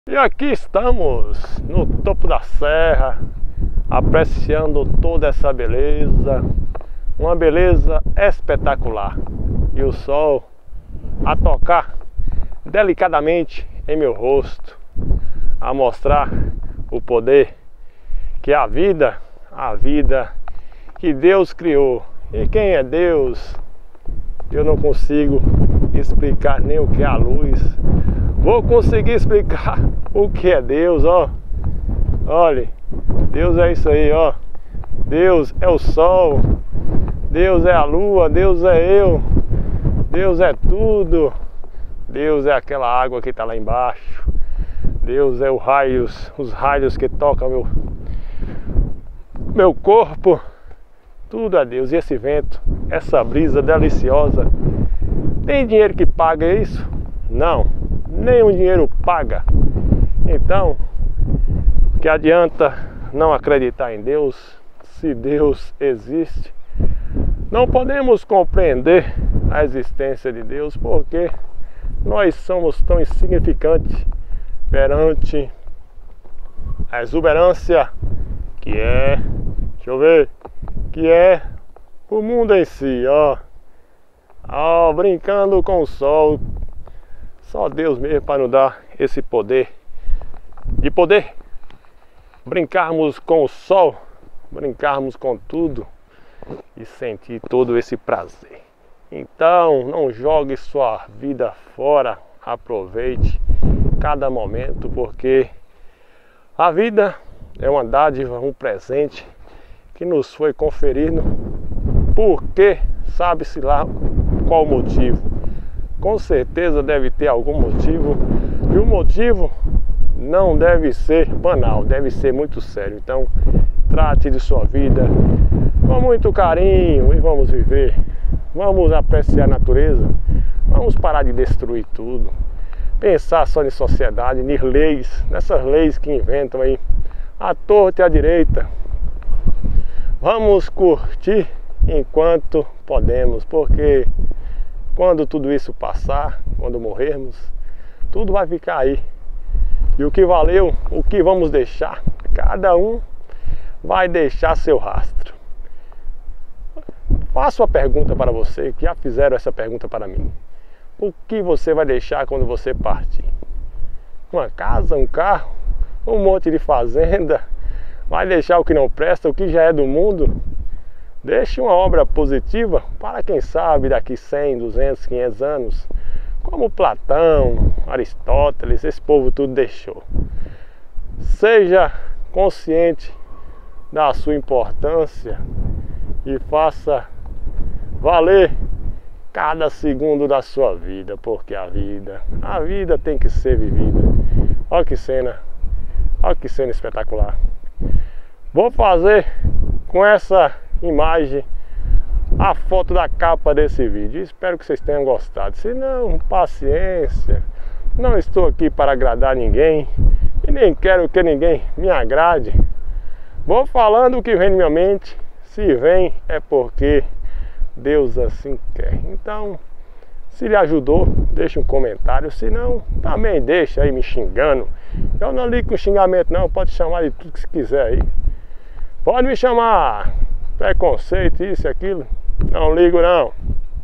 E aqui estamos no topo da serra, apreciando toda essa beleza, uma beleza espetacular. E o sol a tocar delicadamente em meu rosto, a mostrar o poder que é a vida que Deus criou. E quem é Deus? Eu não consigo explicar nem o que é a luz. Vou conseguir explicar o que é Deus, ó. Olha, Deus é isso aí, ó. Deus é o sol, Deus é a lua, Deus é eu, Deus é tudo. Deus é aquela água que está lá embaixo. Deus é os raios que tocam meu corpo. Tudo é Deus. E esse vento, essa brisa deliciosa, tem dinheiro que paga isso? Não, nenhum dinheiro paga. Então, que adianta não acreditar em Deus, se Deus existe? Não podemos compreender a existência de Deus porque nós somos tão insignificantes perante a exuberância que é, deixa eu ver, que é o mundo em si, ó. Ó, brincando com o sol. Só Deus mesmo para nos dar esse poder de poder brincarmos com o sol, brincarmos com tudo e sentir todo esse prazer. Então, não jogue sua vida fora, aproveite cada momento, porque a vida é uma dádiva, um presente que nos foi conferido, porque sabe-se lá qual motivo. Com certeza deve ter algum motivo, e o motivo não deve ser banal, deve ser muito sério. Então, trate de sua vida com muito carinho e vamos viver. Vamos apreciar a natureza, vamos parar de destruir tudo, pensar só em sociedade, em leis, nessas leis que inventam aí, à torta e à direita. Vamos curtir enquanto podemos, porque quando tudo isso passar, quando morrermos, tudo vai ficar aí. E o que valeu, o que vamos deixar, cada um vai deixar seu rastro. Faço uma pergunta para você, que já fizeram essa pergunta para mim. O que você vai deixar quando você partir? Uma casa, um carro, um monte de fazenda? Vai deixar o que não presta, o que já é do mundo? Deixe uma obra positiva para quem sabe daqui 100, 200, 500 anos, como Platão, Aristóteles, esse povo tudo deixou. Seja consciente da sua importância e faça valer cada segundo da sua vida, porque a vida tem que ser vivida. Olha que cena espetacular. Vou fazer com essa imagem a foto da capa desse vídeo. Espero que vocês tenham gostado. Se não, paciência. Não estou aqui para agradar ninguém e nem quero que ninguém me agrade. Vou falando o que vem na minha mente. Se vem é porque Deus assim quer. Então, se lhe ajudou, deixa um comentário. Se não, também deixa aí me xingando. Eu não ligo com xingamento não. Pode chamar de tudo que você quiser aí. Pode me chamar preconceito, isso e aquilo. Não ligo não.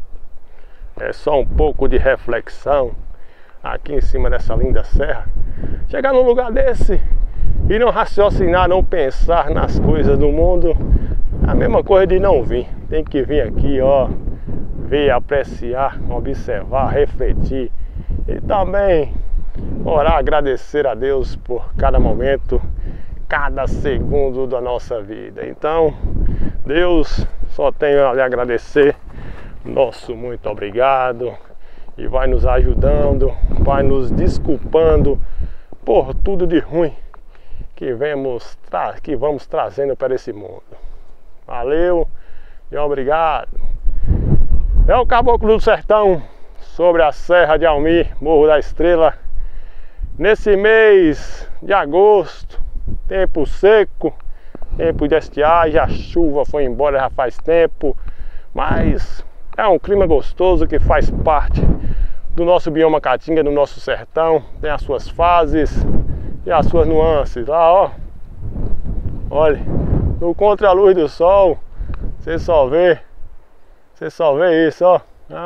É só um pouco de reflexão aqui em cima dessa linda serra. Chegar num lugar desse e não raciocinar, não pensar nas coisas do mundo, é a mesma coisa de não vir. Tem que vir aqui, ó, ver, apreciar, observar, refletir e também orar, agradecer a Deus por cada momento, cada segundo da nossa vida. Então, Deus, só tenho a lhe agradecer, nosso muito obrigado, e vai nos ajudando, vai nos desculpando por tudo de ruim que vamos trazendo para esse mundo. Valeu e obrigado. É o Caboclo do Sertão, sobre a Serra de Almir, Morro da Estrela, nesse mês de agosto, tempo seco, tempo de estiagem, a chuva foi embora já faz tempo, mas é um clima gostoso que faz parte do nosso bioma caatinga, do nosso sertão, tem as suas fases, e as suas nuances lá, ó. Olha, no contra-luz do sol, você só vê isso, ó.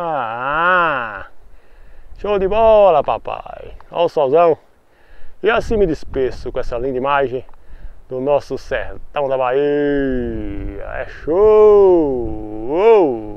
Show de bola, papai. Olha o solzão. E assim me despeço com essa linda imagem do nosso sertão da Bahia. É show!